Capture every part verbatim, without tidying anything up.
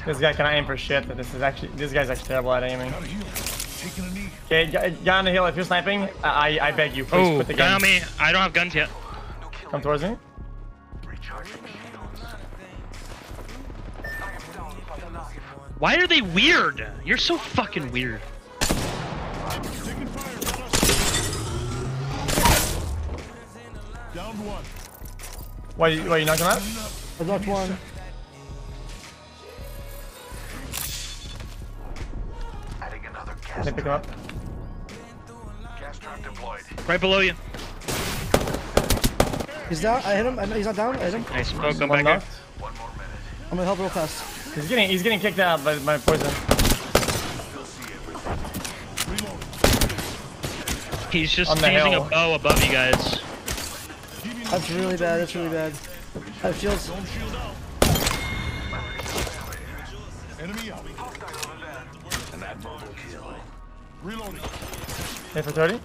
This guy cannot aim for shit. This is actually this guy's actually terrible at aiming. Okay, guy on the hill. If you're sniping, I I beg you, please oh, quit the guy game. on me. I don't have guns yet. Come towards me. Why are they weird? You're so fucking weird. Down one. Why you why you knocking out? I knocked one. Adding another gas Can I pick him up? gas trap deployed. Right below you. He's down. I hit him. I, he's not down. I hit him. Nice smoke. Come One back knocked. here. One more minute. I'm gonna help real fast. He's getting he's getting kicked out by my poison. He's just On the using hill. a bow above you guys. That's really bad. That's really bad. I have shields. Don't shield out. Enemy out. An admirable kill. Reloading. Hit for thirty.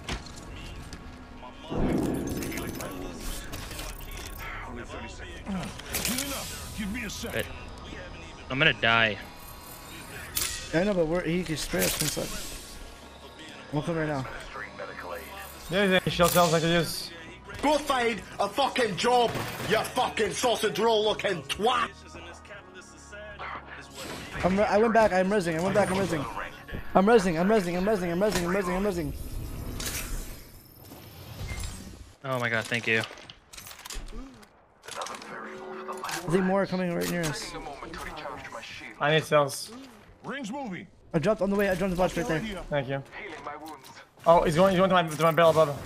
Only thirty seconds. Healing up. Give me a second. But I'm gonna die. Yeah, I know, but we're, he can spray us inside. I'm coming right now. String medical aid. Yeah, yeah, shield cells like it is. Go find a fucking job, you fucking sausage roll looking twat! I'm, I went back. I'm resing. I went back. I'm resing. I'm resing. I'm resing. I'm resing. I'm resing. I'm resing. I'm resing. Oh my god, thank you. Another variable for the lab. I think more are coming right near us. A moment to recharge my shield. I need cells. Rings moving. I dropped on the way. I dropped the box right there. Thank you. Healing my wounds. Oh, he's going he's going to my to my barrel above him.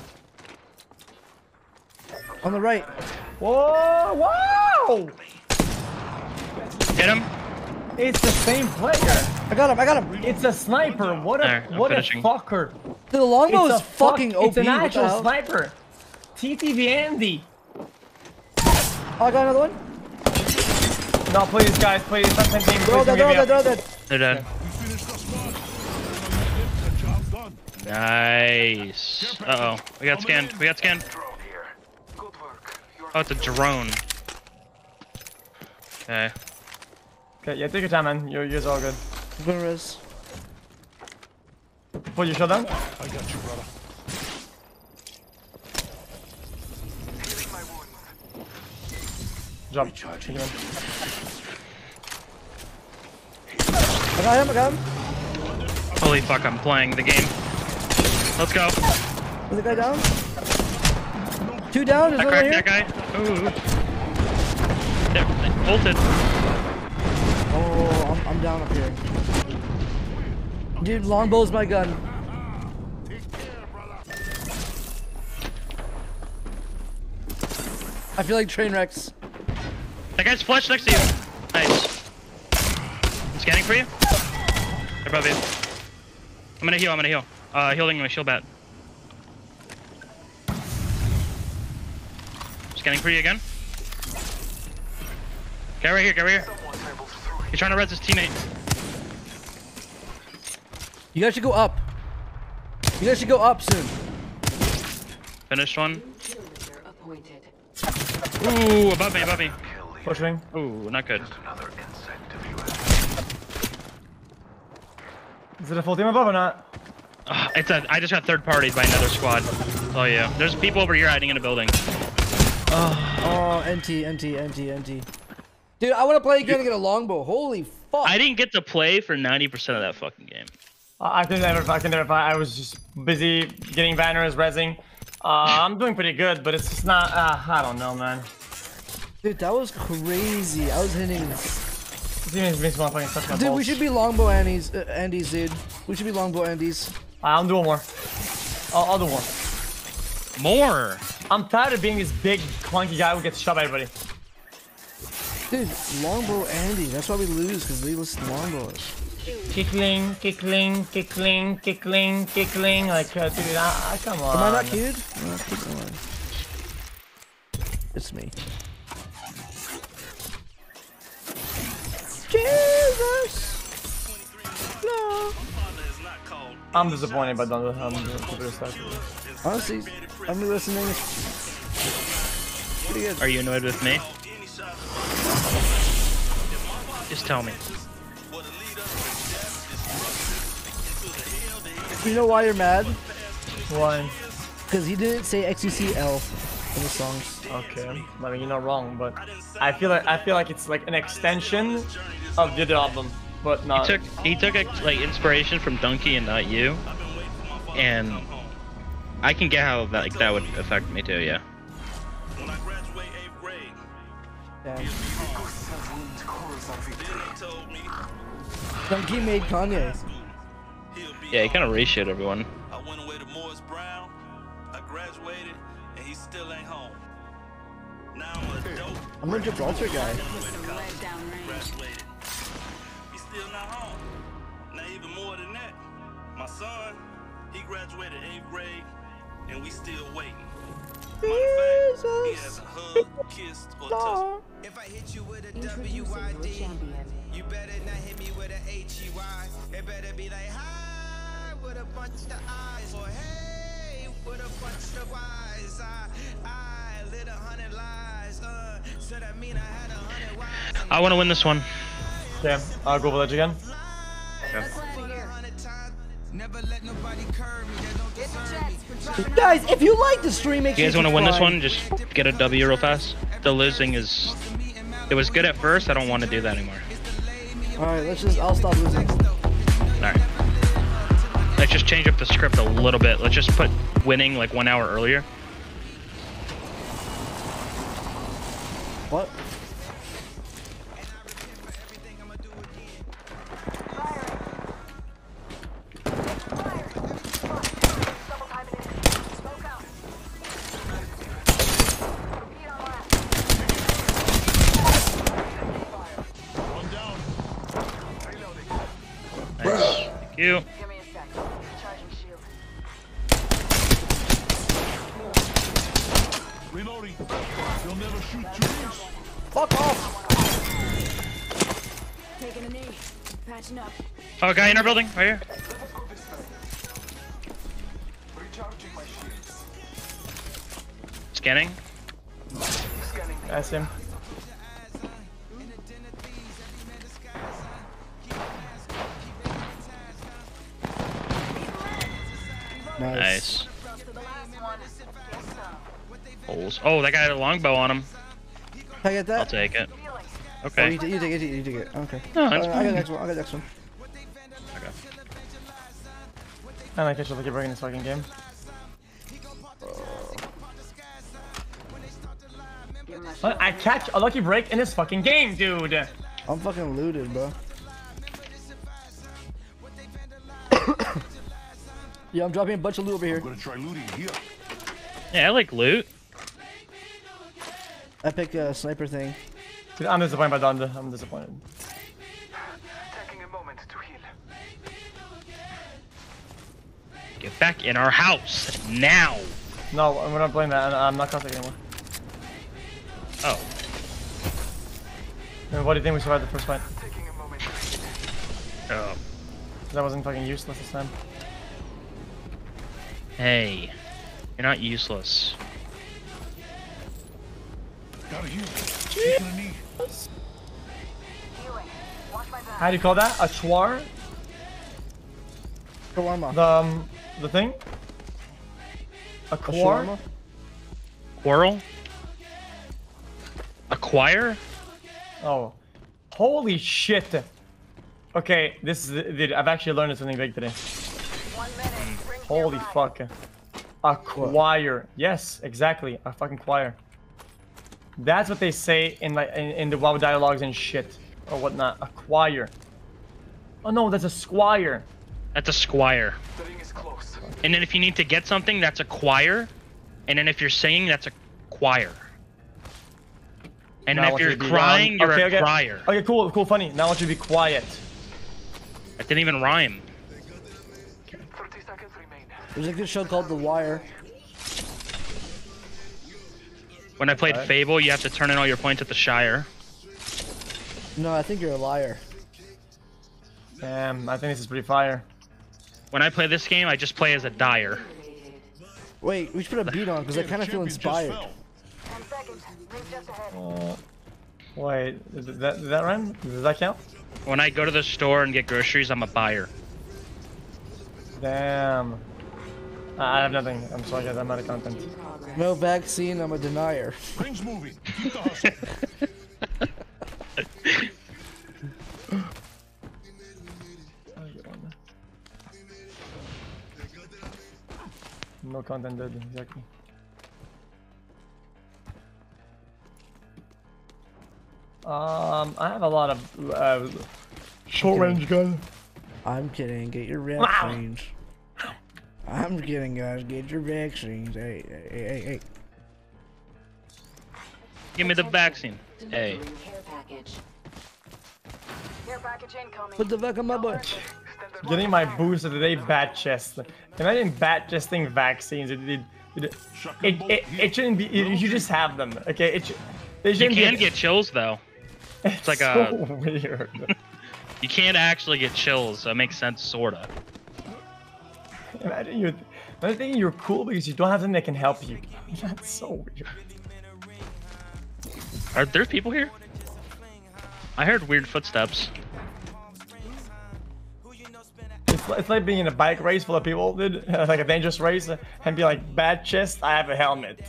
On the right. Whoa! Whoa! Hit him. It's the same player. I got him. I got him. It's a sniper. What a There, I'm what a finishing. fucker. The longbow It's is a fuck- fucking O P. It's an What the actual hell? sniper. T T V Andy. Oh, I got another one. No, please, guys, please. Something team. They're all Please dead. They're all give me dead. They're all up. dead. They're dead. We finished the squad. The job's done. Nice. Uh oh. We got scanned. We got scanned. Drone here. Good work. You're Oh, it's a drone. Okay. Okay, yeah, take your time, man. You're you're all good. I'm gonna res. Put your shield down. I got you, brother. Healing my wounds. Drop. Recharging. Take him I got him. I got him. Holy fuck, I'm playing the game. Let's go. Is the guy down? Two down. There's I another cracked here. that guy. Ooh. There, ulted. Oh, I'm, I'm down up here. Dude, longbow's my gun. I feel like train wrecks. That guy's flush next to you. Nice. I'm scanning for you. They're above you. I'm gonna heal. I'm gonna heal. Uh, healing my shield bat. Scanning for you again. Get right here. Get right here. He's trying to res his teammate. You guys should go up. You guys should go up soon. Finished one. Kilometer appointed. Ooh, above me. Above me. Pushing. Ooh, not good. Another insect if you Is it a full team above or not? Uh, it's a. I just got third partied by another squad. Oh yeah. There's people over here hiding in a building. Oh, N T, N T, N T, N T. Dude, I want to play again and get a longbow. Holy fuck. I didn't get to play for ninety percent of that fucking game. I can never, I can never. I was just busy getting banners, rezzing. Uh, I'm doing pretty good, but it's just not. Uh, I don't know, man. Dude, that was crazy. I was hitting. This team makes me want to fucking touch my Dude, we balls. should be longbow Andes, uh, Andes, dude. We should be longbow Andes. I'll do one more. I'll, I'll do one. More. I'm tired of being this big, clunky guy who gets shot by everybody. Dude, longbow Andy. That's why we lose, because we listen to longbows. Kickling, kickling, kickling, kickling, kickling. Like, uh, dude, I, I, come on. Am I not cute? No, keep going. It's me. Jesus! No. I'm disappointed by Don. I'm super stuck. Honestly, I'm listening. Pretty good. Are you annoyed with me? Just tell me. You know why you're mad? Why? Because he didn't say X U C L in the songs. Okay. I mean, you're not wrong, but I feel like I feel like it's like an extension of the other album, but He not. took he took like inspiration from Donkey and Not You, and I can get how that like that would affect me too. Yeah. When I graduate eighth grade, Damn. Dylan told me Donkey made Kanye. he'll be Yeah, he kind of home. reshit everyone. I went away to Morris Brown. I graduated, and he still ain't home. Now I'm a dope. I'm a Gibraltar guy. Graduated. He's still not home. Now even more than that, my son, he graduated eighth grade, and we still waiting. Matter of fact, he hasn't hugged, kissed, or touched. If I hit you with a W I D, you better not hit me with a H E Y. It better be like hi with a bunch of eyes, or hey with a bunch of eyes. I I lit a hundred lies, uh, so that mean I had a hundred wives. I want to win this one. Okay, I'll go village again. Never let nobody curb me. They don't deserve me. Guys, if you like the stream, make You sure guys want to win this subscribe. one? Just get a W real fast. The losing is. It was good at first. I don't want to do that anymore. All right, let's just. I'll stop losing. All right. Let's just change up the script a little bit. Let's just put winning like one hour earlier. What? One down. Nice. Thank you. Give me a sec. Charging shield. Reloading. You'll never shoot two. Fuck off! Taking a knee. Patching up. Oh, guy in our building, right here. Scanning. That's him. Nice. Nice. To the last one. Get some. Holes. Oh, that guy had a longbow on him. Can I get that? I'll take it. Oh, Okay. you, t- you take it. You take it. Okay. No, that's Uh, I got fine. the next one. I got the next one. I like catch a lucky break in this fucking game. What? I catch a lucky break in this fucking game, dude. I'm fucking looted, bro. Yeah, I'm dropping a bunch of loot over here. I'm gonna try looting here. Yeah, I like loot. Epic uh, sniper thing. Dude, I'm disappointed by Donda. I'm disappointed. Taking a moment to heal. Get back in our house now. No, we're not playing that. I'm not contact anymore. Oh. I mean, what do you think we survived the first fight? Taking a moment to heal. Oh. That wasn't fucking useless this time. Hey, you're not useless. Gotta heal. Taking a knee. Healing. Watch my back. How do you call that? A chwar? Shawarma. The um, the thing? A A quar? shawarma? Quarrel? Acquire? Oh, holy shit! Okay, this is dude. I've actually learned something big today. One minute. Rings Holy nearby. fuck! A choir. Yes, exactly. A fucking choir. That's what they say in like in, in the WoW dialogues and shit or whatnot. A choir. Oh no, that's a squire. That's a squire. The ring is close. And then if you need to get something, that's a choir. And then if you're singing, that's a choir. And Now I then if want you you're to be crying, round. you're Okay, a okay. crier. Okay, cool, cool, funny. Now I want you to be quiet. That didn't even rhyme. thirty seconds remain. There's a good show called The Wire. When I played Alright. Fable, you have to turn in all your points at the Shire. No, I think you're a liar. Damn, I think this is pretty fire. When I play this game, I just play as a dyer. Wait, we should put a beat on because I kind of feel Champion just inspired. fell. Ten seconds. Rings just ahead. Uh, wait, did that, did that rhyme? Does that count? When I go to the store and get groceries, I'm a buyer. Damn. I have nothing. I'm sorry guys, I'm out of content. No vaccine, I'm a denier. Rings moving. Keep the hustle. No content dead, exactly. Um, I have a lot of uh, short range gun. I'm kidding. Get your Wow. vaccines. I'm kidding, guys. Get your vaccines. Hey, hey, hey, hey. Give me the vaccine. Hey. Care package. Care package incoming. Put the fuck on my butt. Getting my boost of the day bat chest. Imagine bat chesting vaccines. It, it, it, it, it, it shouldn't be. You should just have them. Okay. It should, they You shouldn't can be, get chills though. It's like so a- weird. You can't actually get chills. That makes sense, sorta. Imagine you're, imagine thinking you're cool because you don't have something that can help you. That's so weird. Are there people here? I heard weird footsteps. It's, li- it's like being in a bike race full of people, dude. Like a dangerous race, and be like, bad chest, I have a helmet.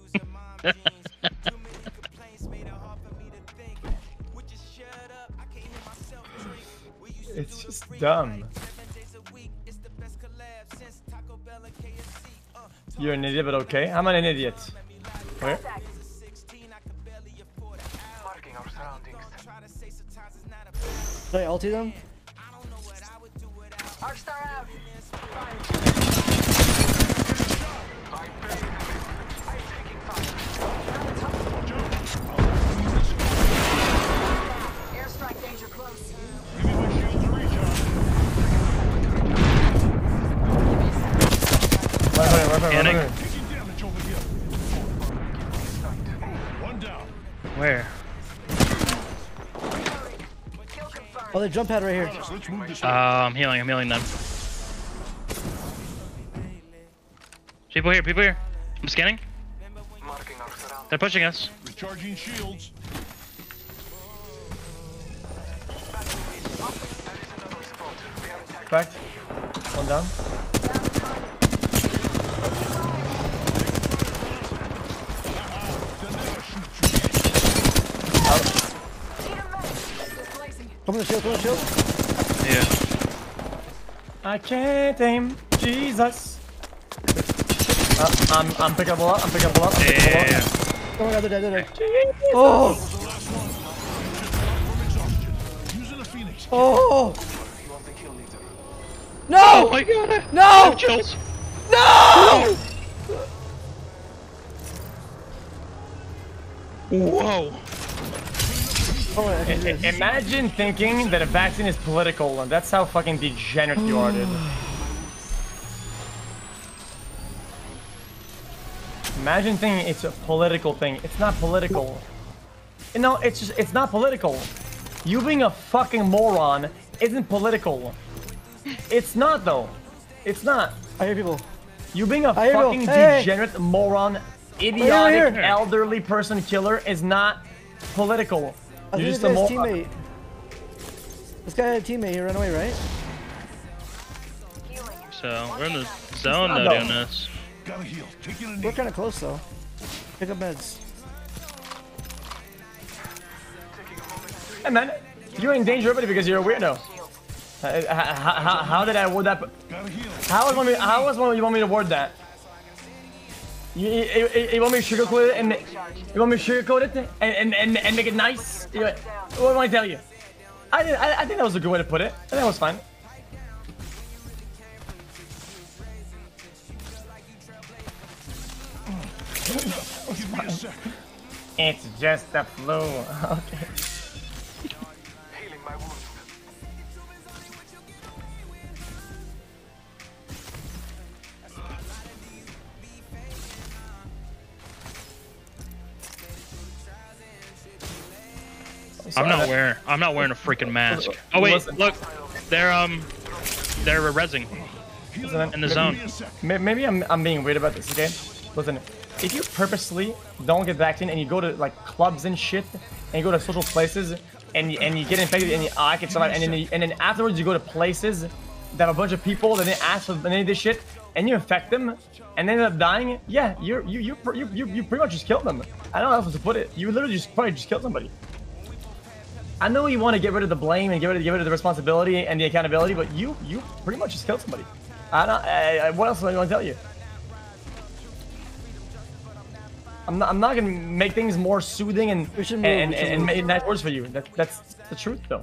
It's just dumb. You're an idiot, but okay. I'm not an idiot. Where? Marking our surroundings. Should I ulti them? Arcstar out. Airstrike danger close. Give me my shield to recharge. Right, right, right, right, Panic. right, right. Taking damage over here. One down. Where? Kill confirmed. Oh, the jump pad right here. Let's move this Uh, I'm healing. I'm healing them. People here. People here. I'm scanning. Marking our surroundings. They're pushing us. Recharging shields. Cracked. One down. Come on the shield, come on the shield. Yeah. I can't aim. Jesus. Uh, I'm, I'm picking up a lot. I'm picking up a lot. I'm Yeah, picking up a yeah, lot. yeah. Oh my god, they're dead, they're dead. Jesus. Oh! The last one. From exhaustion. Using a phoenix. Oh! You want the kill leader? Oh No! my god. I No! have chills. No! Whoa. Oh, I can do I- this. Imagine thinking that a vaccine is political, and that's how fucking degenerate you are, dude. Imagine thinking it's a political thing. It's not political. No, it's just, it's not political. You being a fucking moron isn't political. It's not though. It's not. I hear people. You being a I hear fucking people. Hey, hey. degenerate moron, idiotic, here. elderly person killer is not political. I You're think just this a guy's moron. teammate. This guy had a teammate, he ran away, right? So we're in the zone though No. doing this. Gotta heal. Taking a knee. We're kinda close though. Pick up meds. Hey man, you're in danger already because you're a weirdo. Uh, how, how, how did I word that? Gotta heal. How was one? me- How was one you want me to word that? You, you, you, you want me to sugarcoat it and you want me to sugarcoat it and and, and, and make it nice? You, what do I tell you? I, did, I I think that was a good way to put it. I think that was fine. Give me a sec. It's just the flu. Okay. Healing my wounds. I'm not wearing. I'm not wearing a freaking mask. Oh wait, Listen. look. They're um. They're rezzing Listen, in the maybe- zone. Give me a sec. may- Maybe I'm I'm being weird about this. Okay. Listen, if you purposely don't get vaccinated and you go to like clubs and shit and you go to social places and you, and you get infected and you, oh, I can survive and then you, and then afterwards you go to places that have a bunch of people that didn't ask for any of this shit, and you infect them, and they end up dying, yeah, you're you you you you, you pretty much just killed them. I don't know how else to put it. You literally just probably just killed somebody. I know you want to get rid of the blame and get rid of get rid of the responsibility and the accountability, but you you pretty much just killed somebody. I don't. I, I, what else am I going to tell you? I'm not. I'm not going to make things more soothing and We should and, move, and, we should and move. make nice words for you. That that's the truth, though.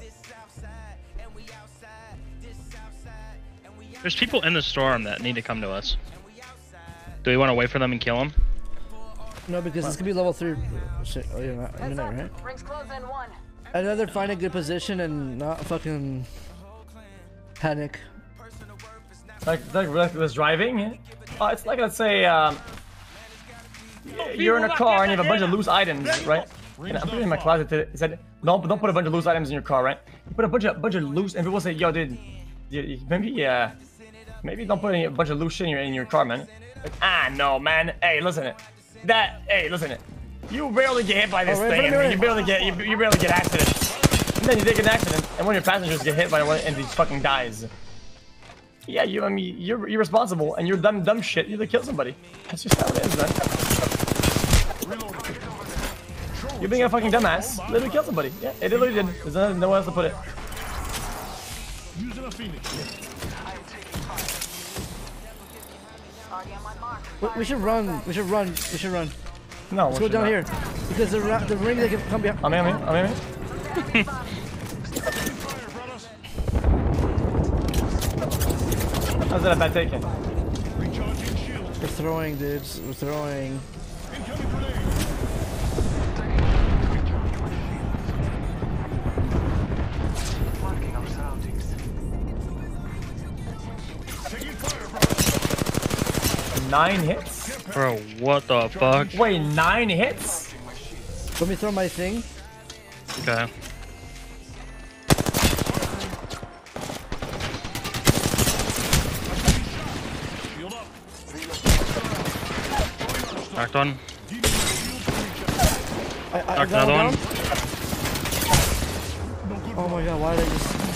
There's people in the storm that need to come to us. Do we want to wait for them and kill them? No, because this could be level three. Shit, oh, you're not a minute, right? Rings close in one. I'd rather find a good position and not fucking panic. Like like reckless driving. Oh, it's like, let's say um, you're in a car and you have a bunch of loose items, right? And I'm putting it in my closet. To, it said don't don't put a bunch of loose items in your car, right? You put a bunch of bunch of loose, and people say, yo, dude, you, you, maybe uh, maybe don't put any, a bunch of loose shit in your in your car, man. Like, ah, no, man. Hey, listen it. That hey, listen it. You barely get hit by this Oh, right, thing, right, and right. you barely get you, you barely get accident. And then you take an accident, and one of your passengers get hit by one and he fucking dies. Yeah, you. I mean, you're you're responsible, and you're dumb dumb shit. You either kill somebody. That's just how it is, man. You're being a fucking dumbass. Literally kill somebody. Yeah, it literally did. There's no, nowhere else to put it. Using a Phoenix. Already on my mark. We, we should run. We should run. We should run. No, Let's go down here. Because the ra the ring they can come behind. I'm in, I'm in, I'm in. Fire, brothers. How's that a bad taken? Recharging shields. We're throwing, dudes. We're throwing. Incoming grenade. Marking our surroundings. Taking fire, brothers. Nine hits? Bro, what the fuck? Wait, nine hits? Let me throw my thing. Okay. Shield up. Knocked one. Giving you shield to recharge. I, I, I Knocked got another him one. down. Oh my god, why did I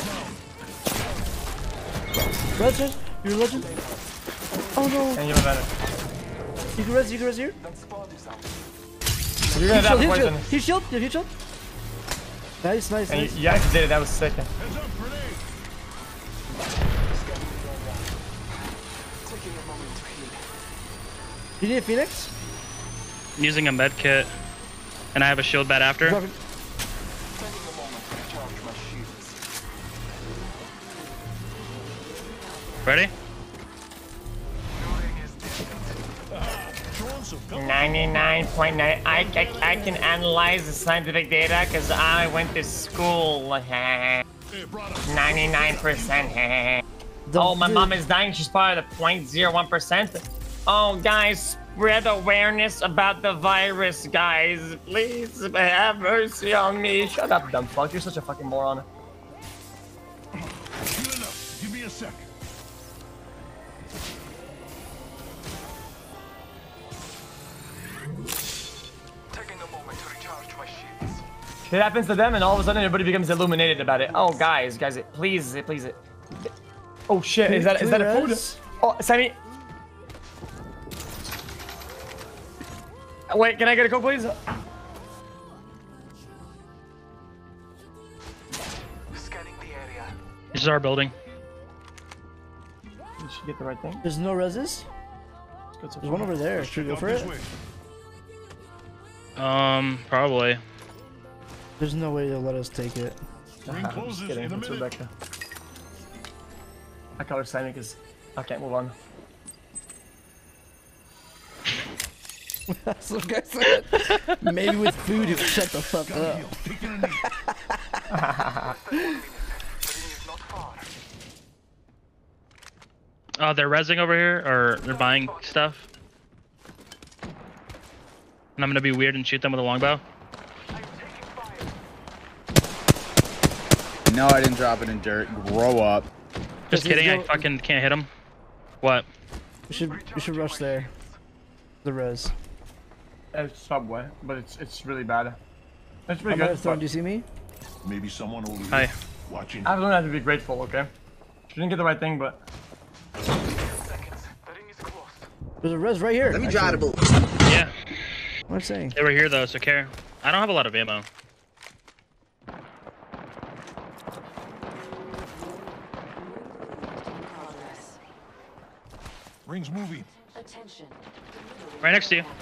just... Legend? You're a legend? Oh no! And you have a better. You can res, you can res here? You're gonna die Heal, for heal, poison. heal, shield, heal, heal, shield. Nice, nice, And nice. you, you actually did it, that was sick. Heads up, grenade. Taking a moment to heal. You need a Phoenix? I'm using a med kit, and I have a shield bat after. Drop it. Taking a moment to recharge my shields. Ready? Throwing some cover. ninety-nine point nine. I, I, I can analyze the scientific data because I went to school. Hey, brothers. ninety-nine percent. The- Oh, my dude, mom is dying. She's part of the zero point zero one percent. Oh, guys, spread awareness about the virus, guys. Please have mercy on me. Shut up, dumb fuck. You're such a fucking moron. Good enough. Give me a sec. Taking a moment to recharge my shields. Shit happens to them, and all of a sudden everybody becomes illuminated about it. Oh, guys, guys, please, please. Oh shit, is that Can is we that a food? res? Oh, Sammy. Wait, can I get a coke, please? Scanning the area. This is our building. You should get the right thing. There's no reses? Good so There's one over there. Should we go Out for this it? way. Um, probably. There's no way they'll let us take it. Ring I'm just closes kidding. in a It's minute. Rebecca. I call her Sammy because I can't move on. That's what the guy said. Maybe with food, he'll shut the fuck up. Heal. Taking a knee. The ring is not far. Oh, they're rezzing over here, or they're buying stuff. And I'm gonna be weird and shoot them with a longbow. I'm taking fire. No, I didn't drop it in dirt. Grow up. Just he's kidding, I go- fucking can't hit him. What? We should we should rush there. The res. It's Subway, but it's it's really bad. It's I pretty might good. have thrown. but Do you see me? Maybe someone over Hi. here watching. I've learned how to be grateful, okay? She didn't get the right thing, but. There's a res right here. Let me try the boot. Yeah. What am I saying? They were here though, so care. I don't have a lot of ammo. Rings moving. Attention. Right next to you.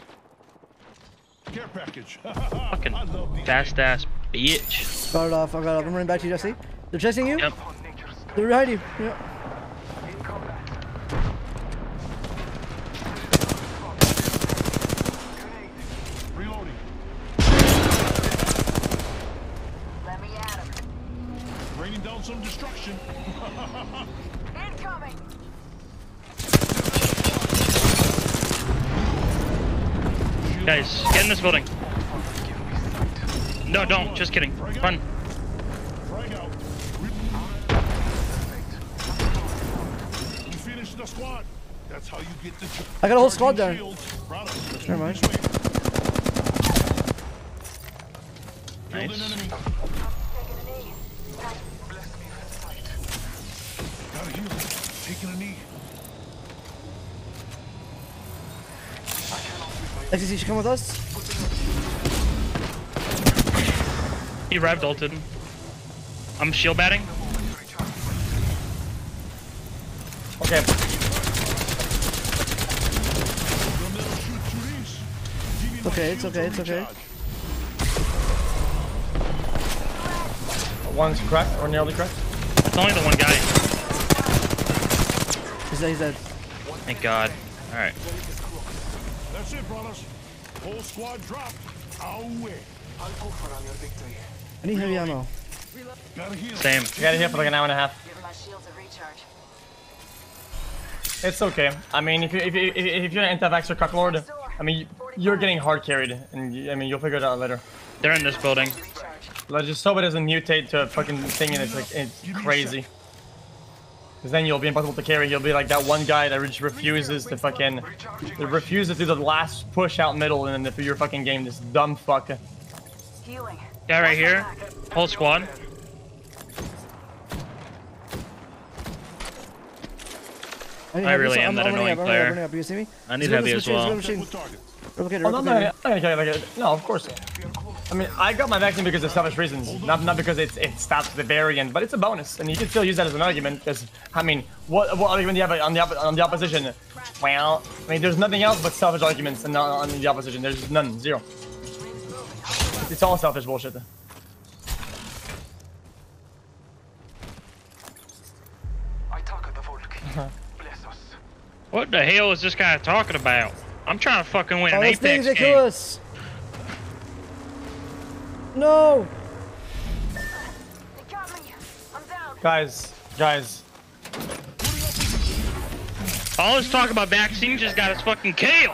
Care package. Fucking fast ass bitch. Got it off. I got it off. I'm running back to you, Jesse. They're chasing you? Yep. They're behind you. Yep. Reloading. Let me at him. Raining down some destruction. Incoming. Guys, get in this building. No, don't. Just kidding. Run. Frag out. We finished the squad. That's how you get the job. I got a whole squad down. Never Never mind. Nice. Gotta heal. Taking a knee. X C C, she come with us? He revved ulted. I'm shield batting. Okay. It's okay, it's okay, it's okay. One's cracked or nearly cracked. It's only the one guy. He's dead, he's dead. Thank God. Alright. That's it, brothers. Whole squad dropped. Away. I'll go for on your victory. I need heavy ammo. Gotta heal. Same. I got it here for like an hour and a half. Give my shields a recharge. It's okay. I mean, if you if you if you're an anti-vaxxer cucklord, I mean you're getting hard carried, and you, I mean you'll figure it out later. They're in this building. Let's just hope it doesn't mutate to a fucking thing, and it's like it's crazy. Because then you'll be impossible to carry. You'll be like that one guy that just refuses to fucking that refuses to do the last push out middle, and then for your fucking game, this dumb fuck. Healing. Guy right here. Whole squad. I, I really am I'm, that I'm annoying up, player. I'm running up. You see me? I need Let's go heavy to as the well. machine, let's go to the machine. Replicator, Oh no, no, replicator. no, okay, like, no, of course. I mean, I got my vaccine because of selfish reasons, not not because it's it stops the variant, but it's a bonus, and you can still use that as an argument. Because I mean, what what argument do you have on the op on the opposition? Well, I mean, there's nothing else but selfish arguments, and on, on the opposition, there's none, zero. It's all selfish bullshit. I talk at the Volk. Bless us. What the hell is this guy talking about? I'm trying to fucking win Oh, an those things Apex that kill game. us! No! They got me. I'm down. Guys, guys, All this talk about vaccine just got us fucking killed.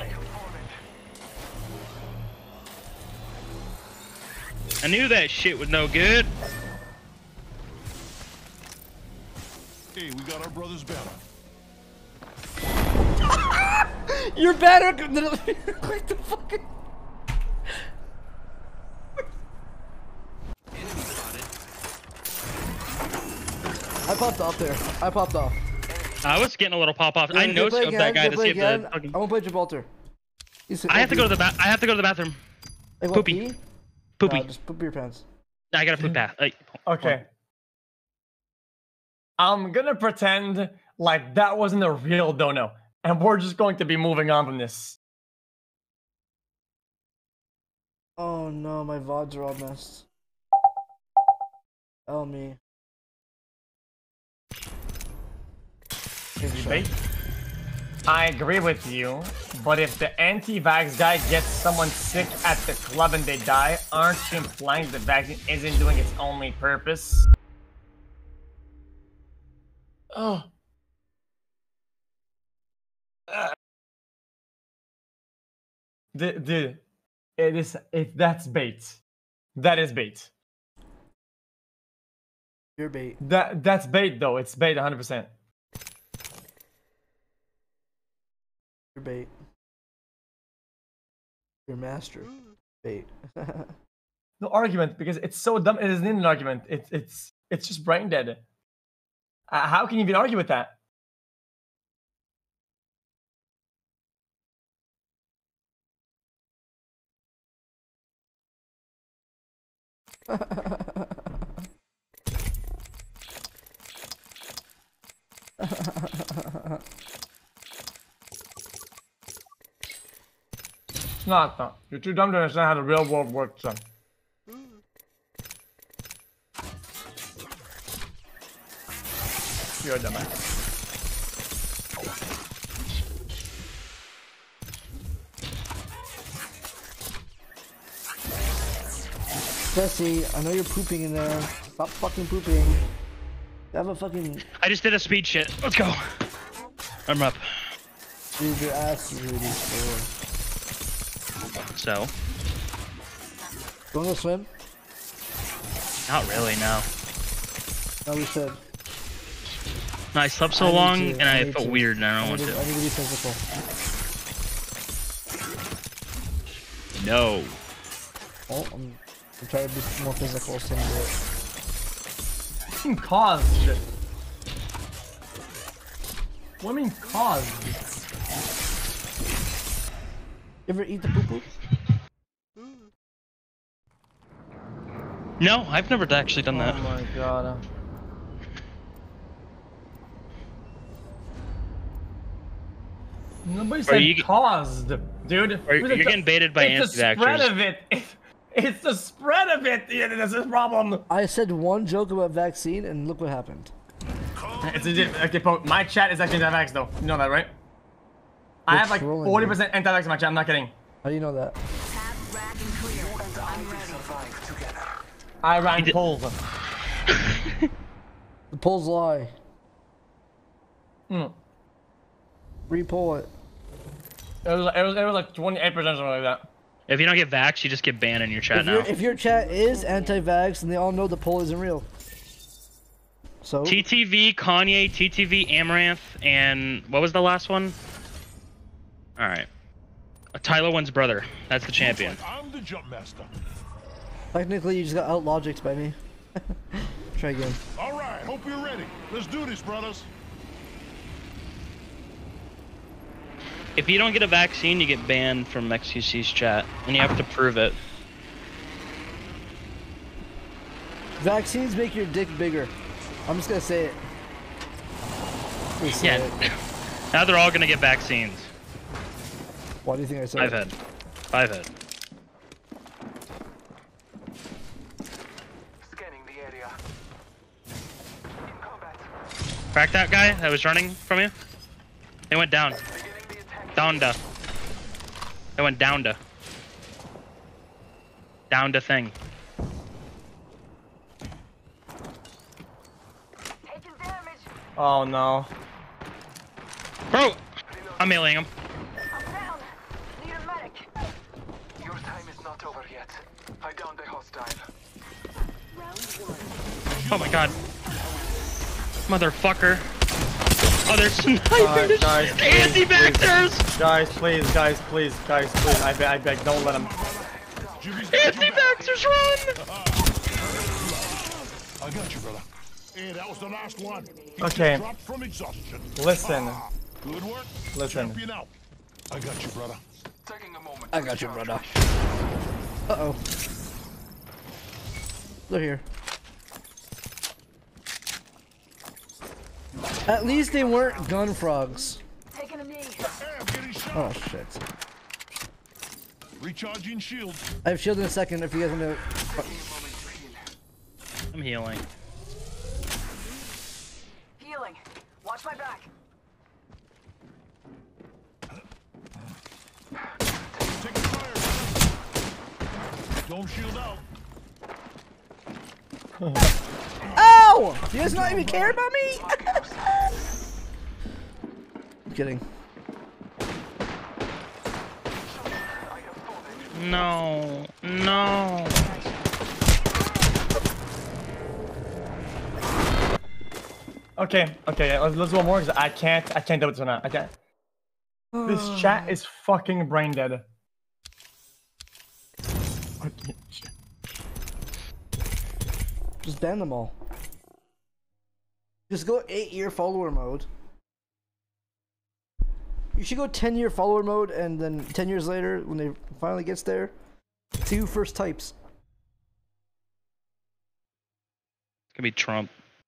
I knew that shit was no good. Hey, we got our brother's banner. You're better! What the fuck? I popped off there. I popped off. I was getting a little pop off. I Can know play scoped again? that guy Can to play see if again? the fucking... I won't play Gibraltar. He's- I have to go to the ba I have to go to the bathroom. Hey, what, Poopy. pee? Poopy. Nah, just poop your pants. I gotta poop bath. Like, okay. I'm gonna pretend like that wasn't a real dono, and we're just going to be moving on from this. Oh no, my V O Ds are all messed. Oh me. Debate. I agree with you, but if the anti-vax guy gets someone sick at the club and they die, aren't you implying the vaccine isn't doing its only purpose? Oh. Uh. Dude, dude, it is, it, that's bait. That is bait. You're bait. That, that's bait though, it's bait one hundred percent. You're bait. You're master. Bait. No argument, because it's so dumb. It isn't an argument. It's it's it's just brain dead. Uh, how can you even argue with that? It's not, though. You're too dumb to understand how the real world works, son. You're a dumbass. Jesse, I know you're pooping in there. Stop fucking pooping. Have a fucking. I just did a speed shit. Let's go. I'm up. Dude, your ass is really sore. So. You wanna go swim? Not really, no. No, we should. No, I slept so I long to, and I, I need felt to. weird and I don't I want need to. to. I need to be physical. No. Oh, I'm, I'm trying to be more physical, so I'm gonna do it. Fucking cause shit. What do you mean cause? You ever eat the poo poo? No, I've never actually done that. Oh my god. Nobody said you get- caused, dude. Or It was you're a- getting baited by it's the spread anti-vaxxers. of it. It's, it's the spread of it. Yeah, that's the problem. I said one joke about vaccine, and look what happened. It's a, okay, Pope, my chat is actually anti-vax though. You know that, right? I have like trolling forty percent anti-vax in my chat. I'm not kidding. How do you know that? I ran polls. The polls lie. Mm. Repoll it. It was, it was, it was like twenty-eight percent or something like that. If you don't get vaxxed, you just get banned in your chat If, now. your- if your chat is anti-vax, then they all know the poll isn't real. So T T V, Kanye, T T V, Amaranth, and what was the last one? Alright. Uh, Tyler One's brother. That's the champion. I'm the jump master. technically, you just got out logics by me. Try again. All right, hope you're ready. Let's do this, brothers. If you don't get a vaccine, you get banned from X U C's chat, and you have to prove it. Vaccines make your dick bigger. I'm just gonna say it. Just say Yeah. it. Now they're all gonna get vaccines. Why do you think I said I've it? had. I've had. Scanning the area. In combat. Crack that guy that was running from you. They went down. Down to. They went down to. Down to thing. Oh no. Bro! I'm mailing him. Your time is not over yet. I downed a hostile. Oh my god. Motherfucker. Oh, they're sniping Guys, the guys, shit. please, Anti-vaxxers! please. Guys, please, guys, please, guys, please. I beg, I beg, don't let them. Anti-vaxxers run! I got you, brother. Hey, that was the last one. He Okay. just dropped from exhaustion. Listen. Ah, good work. Listen. Champion out. I got you, brother. Taking a moment. I got you, brother. Uh oh. They're here. At least they weren't gun frogs. Taking a knee. Hey, I'm getting shot. Oh shit. Recharging shields. I have shield in a second if you guys want to. I'm healing. Healing. Watch my back. Taking fire. Don't shield out. Ow! You guys not even care about me? I'm kidding. No. No. Okay, okay, yeah, let's, let's go more because I can't, I can't do it tonight. I can't. This chat is fucking brain dead. Okay, shit. Just ban them all. Just go eight year follower mode. You should go ten year follower mode, and then ten years later, when they finally gets there, two first types. It's gonna be Trump.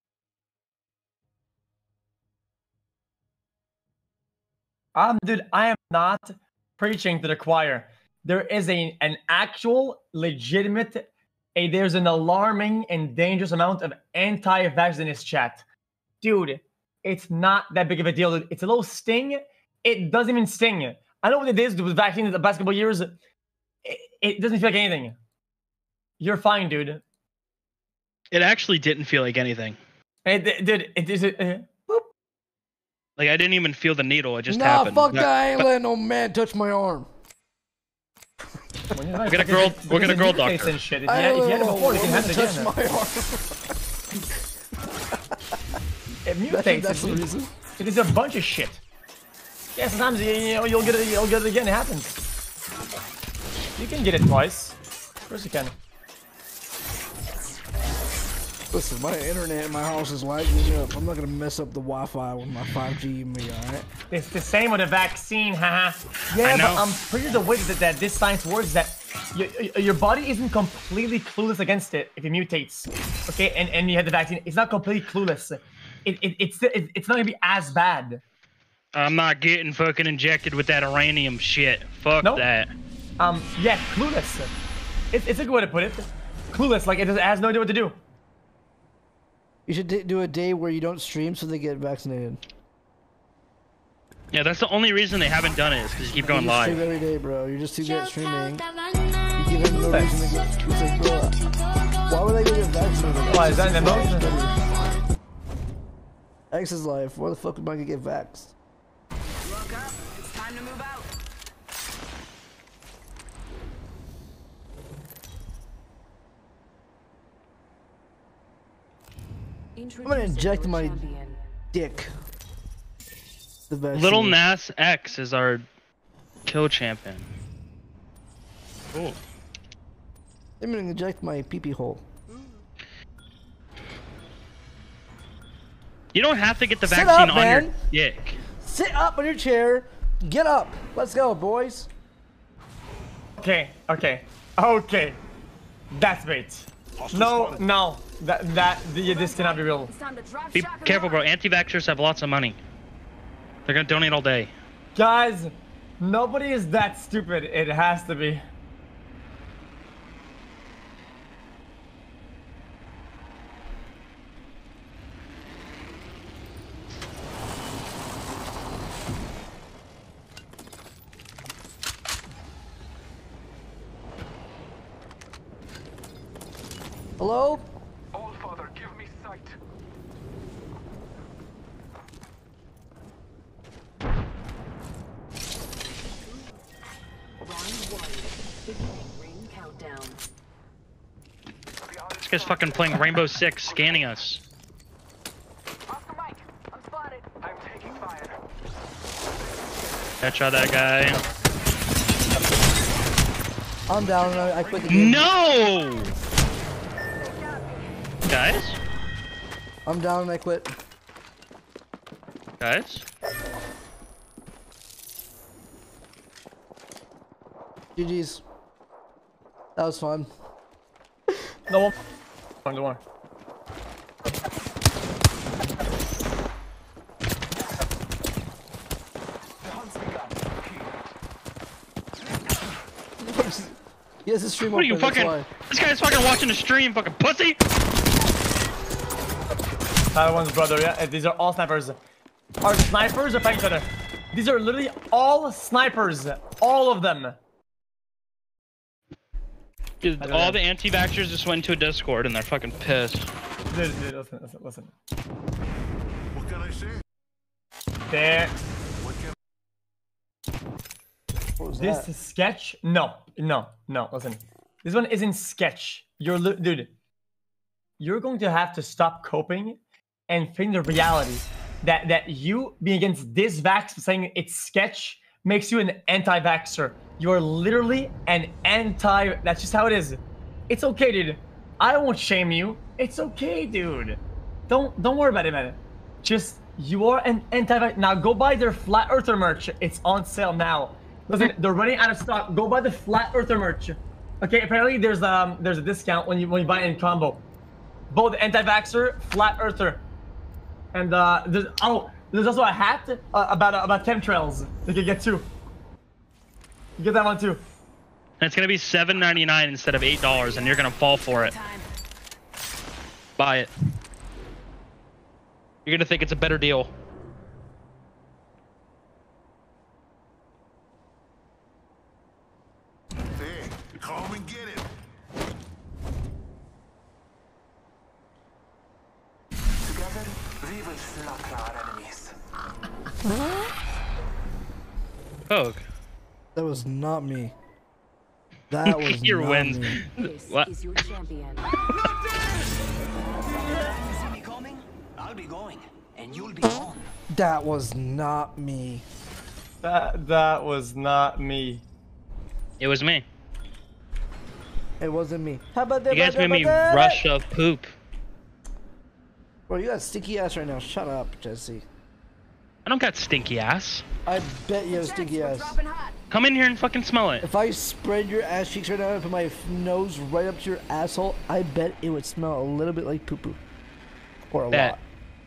Um, dude, I am not preaching to the choir. There is a an actual, legitimate, a there's an alarming and dangerous amount of anti-vax in this chat. Dude, it's not that big of a deal. Dude. It's a little sting. It doesn't even sting. I know what it is with vaccines the past couple of years. It, it doesn't feel like anything. You're fine, dude. It actually didn't feel like anything. It, dude, it is. Uh, Like I didn't even feel the needle. It just nah, happened. fuck But- that. I ain't letting no man touch my arm. We'll get a girl. We'll get a girl doctor. And shit. If you had, if you had it before, you can have it touch again. my arm. It mutates. That's the It- reason. It is a bunch of shit. Yeah, sometimes you, you know you'll get it. You'll get it again. It happens. You can get it twice. Of course you can. Listen, my internet in my house is lagging up. I'm not gonna mess up the Wi-Fi with my five G and me, alright? It's the same with a vaccine, haha. Yeah, but I'm pretty sure the way that, that this science works is that your, your body isn't completely clueless against it if it mutates. Okay, and, and you have the vaccine. It's not completely clueless. It, it, it's, it, it's not gonna be as bad. I'm not getting fucking injected with that uranium shit. Fuck Nope. that. Um, yeah, clueless. It, it's a good way to put it. Clueless, like it, does, it has no idea what to do. You should d do a day where you don't stream so they get vaccinated. Yeah, that's the only reason they haven't done it is because you keep going you just live. stream every day, bro. You're just too good at streaming. You give them no reason to go. It's like, bro, why would I get vaccinated? Why, is that an emotion? X is life. Why the fuck am I gonna get vaxxed? Look up. It's time to move out. I'm gonna inject my dick. The vaccine. Little Nas X is our kill champion. Cool. I'm gonna inject my pee-pee hole. You don't have to get the Sit vaccine up, on man. your dick. Sit up on your chair. Get up. Let's go, boys. Okay, okay, okay. That's bait. No, no. That, that, the, this cannot be real. Be careful, bro. Anti-vaxxers have lots of money. They're gonna donate all day. Guys, nobody is that stupid. It has to be. Hello? All Father, give me sight. This guy's fucking playing Rainbow Six, scanning us. I'm taking fire. Headshot that guy. I'm down. I, I quit the game. No! Guys? I'm down and I quit. Guys? G G's. That was fun. No, don't worry. He has a stream What are you open, that's fucking? why. This guy's fucking watching the stream, fucking pussy! That one's brother, yeah. and These are all snipers. Are snipers or fighting each other? These are literally all snipers. All of them. Dude, all the anti-vaxxers just went into a Discord and they're fucking pissed. Dude, dude, listen, listen, listen. What can I say? There. What was This that? is sketch? No, no, no. Listen, this one isn't sketch. You're, li dude. You're going to have to stop coping and think the reality that that you being against this vax, saying it's sketch, makes you an anti-vaxxer. You're literally an anti. That's just how it is. It's okay, dude. I won't shame you. It's okay, dude. Don't don't worry about it, man. Just you are an anti. Now go buy their Flat Earther merch. It's on sale now. Listen, they're running out of stock. Go buy the Flat Earther merch. Okay, apparently there's um there's a discount when you when you buy it in combo. Both anti-vaxxer, Flat Earther, and uh there's oh there's also a hat uh, about uh, about chemtrails you can get too. You get that one too. And it's gonna be seven ninety-nine instead of eight dollars, and you're gonna fall for it. Buy it. You're gonna think it's a better deal. Hey, come and get it. Together, we will slaughter our enemies. Poke. That was not me. That was Your not wins. me. This What? is your champion. See me coming? I'll be going, and you'll be on. That was not me. That that was not me. It was me. It wasn't me. How about that? You guys made me about that? rush of poop. Bro, you got stinky ass right now. Shut up, Jesse. I don't got stinky ass. I bet you have stinky ass. Come in here and fucking smell it. If I spread your ass cheeks right now and put my f- nose right up to your asshole, I bet it would smell a little bit like poo poo. Or a Bet. lot.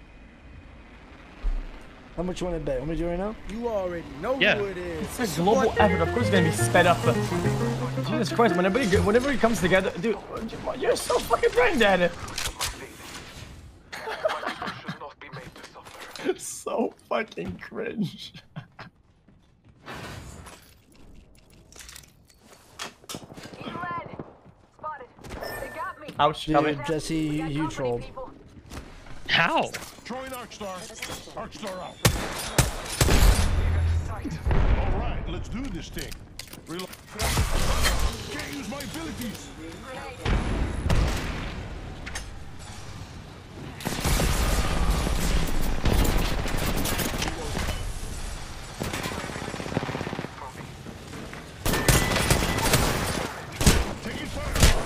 How much you want to bet? Want me to do it right now? You already know Yeah. who it is. It's a global effort. Of course, it's gonna be sped up. Jesus Christ! Whenever it, whenever it comes together, dude, you're so fucking granddad. Should not be made to suffer. It's so fucking cringe. Red. Spotted. They got me. Ouch! Coming. Dude, Jesse, you, you Company, trolled. people. How? Throwing Arcstar. Arcstar out. All right, let's do this thing. Relo Can't use my abilities. Taking fire.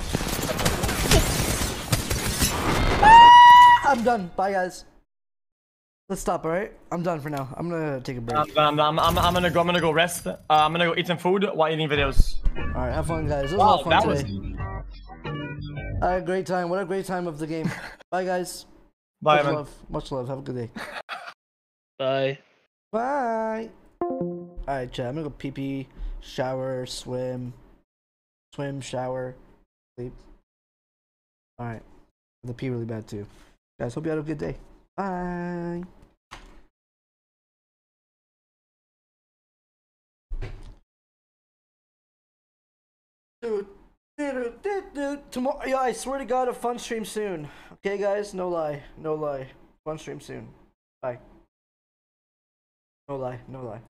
I'm done. Bye, guys. Let's stop, alright? I'm done for now. I'm gonna take a break. I'm, I'm, I'm, I'm gonna go. I'm gonna go rest. Uh, I'm gonna go eat some food while eating videos. Alright, have fun, guys. It was Wow, a lot of that fun was. today. I had a great time. What a great time of the game. Bye, guys. Bye, Much man. love. Much love. Have a good day. Bye. Bye. Alright, chat. I'm gonna go pee pee, shower, swim, swim, shower, sleep. Alright. The pee really bad too. Guys, hope you had a good day. Bye. Dude, dude, dude, dude. Tomorrow, yeah, I swear to God, a fun stream soon. Okay, guys, no lie, no lie. Fun stream soon. Bye. No lie, no lie.